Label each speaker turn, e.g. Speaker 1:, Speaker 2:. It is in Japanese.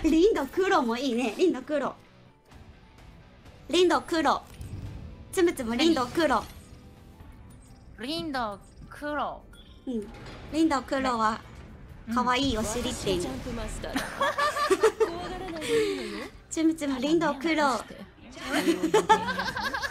Speaker 1: リンド黒もいいね。リンド黒。リンド黒。つむつむリンド黒。
Speaker 2: リンド黒。
Speaker 1: うん。リンド黒は可愛いお尻って意味。つむつむリンド黒。